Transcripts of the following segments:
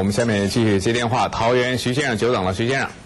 们下面继续接电话，桃园徐先生久等了，徐先生。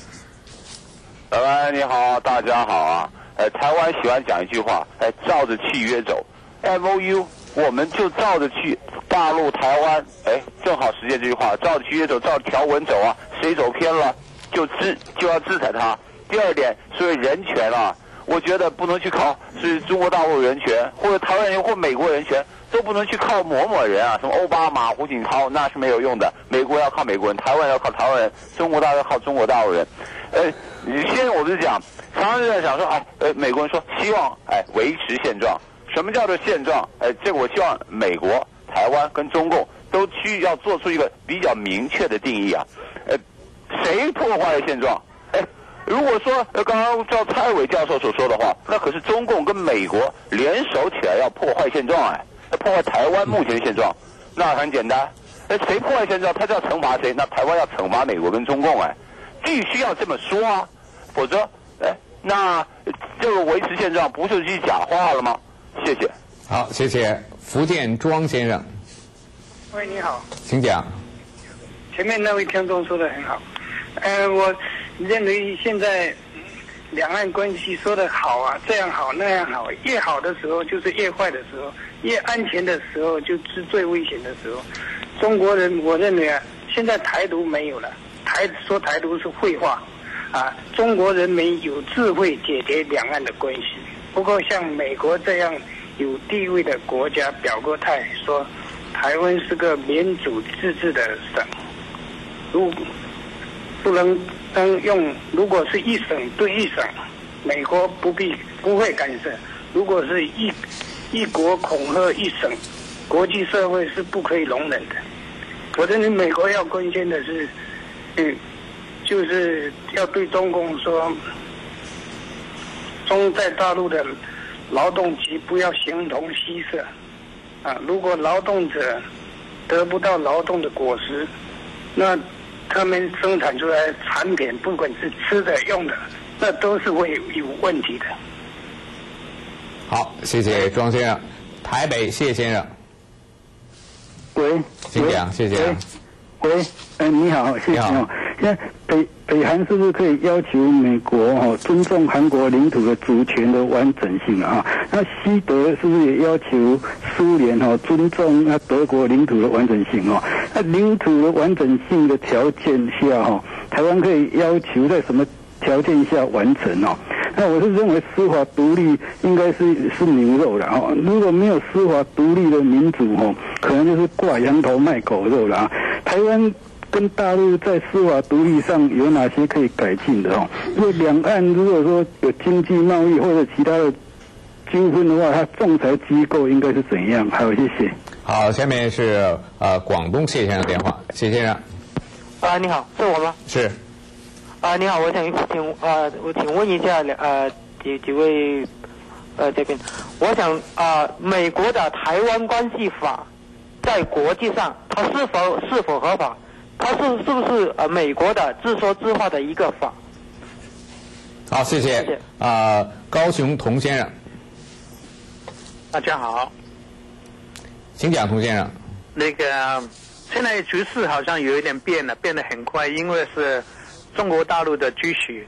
喂，你好，大家好啊。台湾喜欢讲一句话，照着契约走 ，MOU 我们就照着去大陆台湾，正好实现这句话，照着契约走，照着条文走啊，谁走偏了就要制裁他。第二点，所谓人权啊，我觉得不能去靠是中国大陆人权或者台湾人或美国人权，都不能去靠某某人啊，什么奥巴马、胡锦涛，那是没有用的。美国要靠美国人，台湾要靠台湾人，中国大陆要靠中国大陆人。现在我是讲，常常在想说，美国人说希望维持现状。什么叫做现状？这个我希望美国、台湾跟中共都需要做出一个比较明确的定义啊。谁破坏了现状？如果说刚刚照蔡伟教授所说的话，那可是中共跟美国联手起来要破坏现状，破坏台湾目前的现状。那很简单，谁破坏现状，他就要惩罚谁。那台湾要惩罚美国跟中共，必须要这么说啊，否则，那这个维持现状不就是句假话了吗？谢谢。 好，谢谢。福建庄先生。 喂，你好。 请讲。 前面那位听众说的很好，我认为现在两岸关系说的好啊，这样好那样好，越好的时候就是越坏的时候，越安全的时候就是最危险的时候。中国人，我认为啊，现在台独没有了，说台独是废话啊。中国人民有智慧解决两岸的关系，不过像美国这样有地位的国家表过态，说台湾是个民主自治的省，不能用，如果是一省对一省，美国不会干涉；如果是一国恐吓一省，国际社会是不可以容忍的。我认为美国要关心的是，就是要对中共说，在大陆的劳动局不要形同虚设啊！如果劳动者得不到劳动的果实，那他们生产出来的产品，不管是吃的用的，那都是会有问题的。 好，谢谢庄先生。台北谢先生。 喂， 请讲，谢谢。 喂，你好，谢谢哦。现在北韩是不是可以要求美国尊重韩国领土的主权的完整性啊？那西德是不是也要求苏联尊重德国领土的完整性哦？那领土的完整性的条件下台湾可以要求在什么条件下完成哦？那我是认为司法独立应该是牛肉了哦。如果没有司法独立的民主可能就是挂羊头卖狗肉了啊。台湾跟大陆在司法独立上有哪些可以改进的因为两岸如果说有经济贸易或者其他的纠纷的话，它仲裁机构应该是怎样？好，谢谢。 好，下面是广东谢先生电话，谢先生。 你好，是我吗？ 是。 你好，我请问一下几位这边，我想美国的台湾关系法在国际上它是否合法？它是不是美国的自说自话的一个法？ 好，谢谢。谢谢。高雄童先生。 大家好。 请讲，童先生。 现在局势好像有一点变得很快，因为是中国大陆的居许。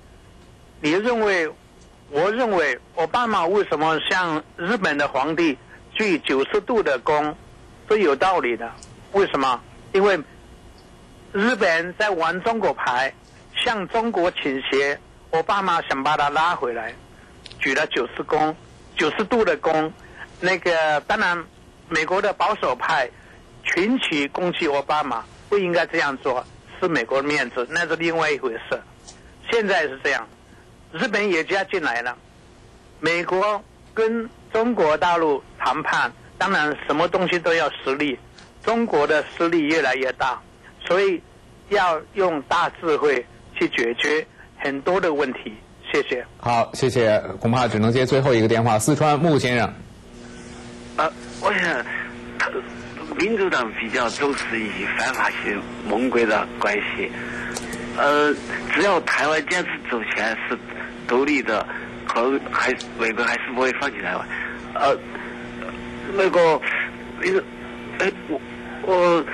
我认为奥巴马为什么向日本的皇帝鞠90度的躬是有道理的。为什么？因为日本在玩中国牌，向中国倾斜，奥巴马想把他拉回来，举了90度的躬。当然美国的保守派群起攻击奥巴马，不应该这样做，是美国的面子，那是另外一回事。现在是这样，日本也加进来了，美国跟中国大陆谈判，当然什么东西都要实力，中国的实力越来越大，所以要用大智慧去解决很多的问题。谢谢。 好，谢谢。恐怕只能接最后一个电话，四川穆先生。 我想民主党比较重视以反法西盟国的关系，只要台湾坚持走起来是独立的，美国还是不会放弃台湾。我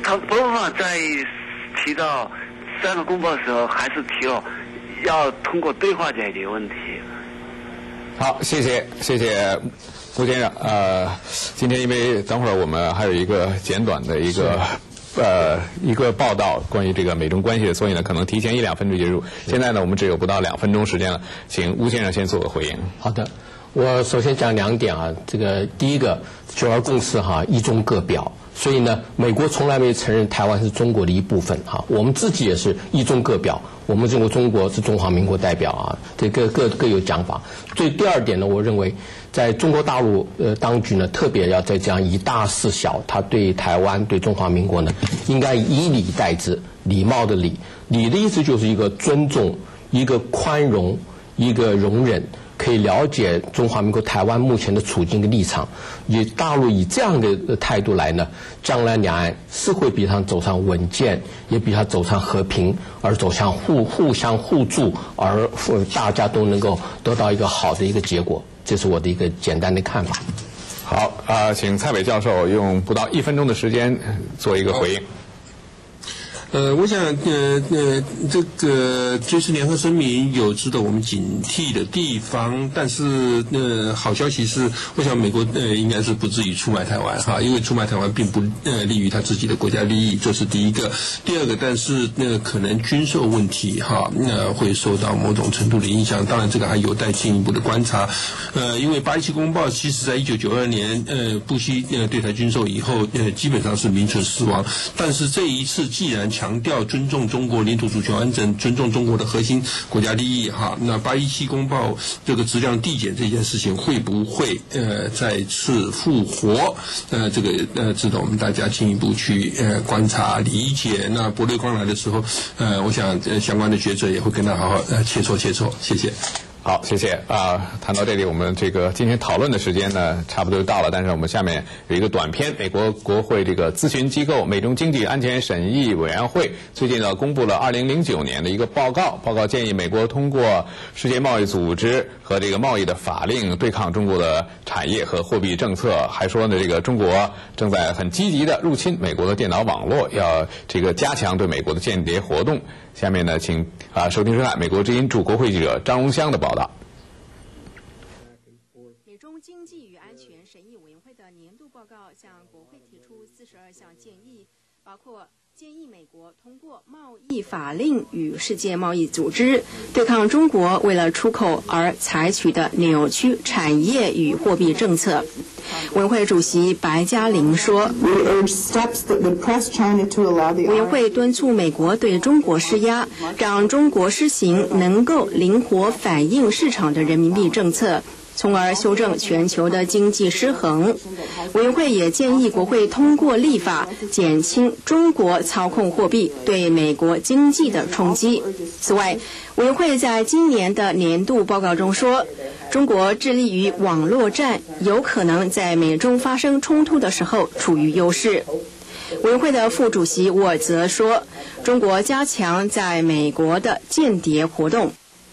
他博尔法在提到3个公报的时候，还是提了要通过对话解决问题。 好，谢谢吴先生。今天因为等会儿我们还有一个简短的一个报道关于这个美中关系的，所以呢可能提前1-2分钟结束。现在呢我们只有不到2分钟时间了，请吴先生先做个回应。 好的，我首先讲2点啊，这个第一个9·2共识一中各表。所以呢，美国从来没有承认台湾是中国的一部分我们自己也是一中各表，我们中国是中华民国代表这各有讲法。所以第二点呢，我认为在中国大陆当局呢，特别要在这样以大事小，他对台湾对中华民国呢，应该以礼待之，礼貌的礼，礼的意思就是一个尊重，一个宽容，一个容忍。可以了解中华民国台湾目前的处境的立场，以大陆以这样的态度来呢，将来两岸是会比他走上稳健，也比他走上和平，而走向互相互助，而大家都能够得到一个好的一个结果。这是我的一个简单的看法。 好请蔡伟教授用不到1分钟的时间做一个回应。 我想，这个军事联合声明有值得我们警惕的地方，但是，好消息是，我想美国应该是不至于出卖台湾因为出卖台湾并不利于他自己的国家利益，这是第一个。第二个，但是可能军售问题会受到某种程度的影响，当然这个还有待进一步的观察。因为8·17公报其实在1992年布希对台军售以后，基本上是名存实亡，但是这一次既然强调尊重中国领土主权完整，尊重中国的核心国家利益那8·17公报这个质量递减这件事情会不会再次复活？这个值得我们大家进一步去观察理解。那博瑞光来的时候，我想相关的学者也会跟他好好切磋。谢谢。 好，谢谢谈到这里，我们这个今天讨论的时间呢，差不多就到了。但是我们下面有一个短片，美国国会这个咨询机构美中经济安全审议委员会最近呢公布了2009年的一个报告。报告建议美国通过世界贸易组织和这个贸易的法令对抗中国的产业和货币政策，还说呢这个中国正在很积极的入侵美国的电脑网络，要这个加强对美国的间谍活动。下面呢，请收听收看美国之音驻国会记者张荣香的报道。 美中经济与安全审议委员会的年度报告向国会提出42项建议，包括建议美国通过贸易法令与世界贸易组织对抗中国为了出口而采取的扭曲产业与货币政策。委员会主席白嘉玲说，委员会敦促美国对中国施压，让中国施行能够灵活反映市场的人民币政策，从而修正全球的经济失衡。委员会也建议国会通过立法，减轻中国操控货币对美国经济的冲击。此外，委员会在今年的年度报告中说，中国致力于网络战，有可能在美中发生冲突的时候处于优势。委员会的副主席沃尔则说，中国加强在美国的间谍活动。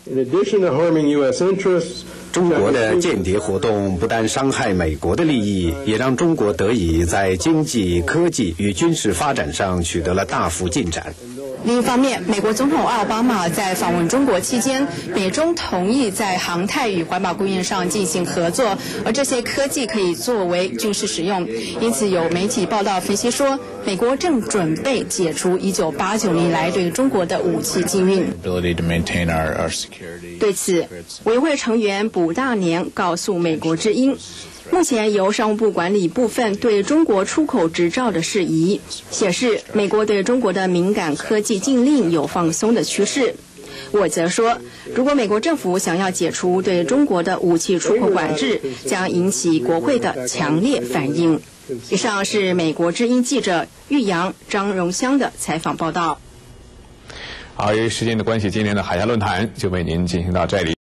中国的间谍活动不但伤害美国的利益，也让中国得以在经济、科技与军事发展上取得了大幅进展。 另一方面，美国总统奥巴马在访问中国期间，美中同意在航太与环保供应上进行合作，而这些科技可以作为军事使用。因此，有媒体报道分析说，美国正准备解除1989年以来对中国的武器禁运。对此，委员会成员卜大年告诉美国之音，目前由商务部管理部分对中国出口执照的事宜，显示美国对中国的敏感科技禁令有放松的趋势。我则说，如果美国政府想要解除对中国的武器出口管制，将引起国会的强烈反应。以上是美国之音记者玉阳、张荣香的采访报道。 好，由于时间的关系，今天的海峡论坛就为您进行到这里。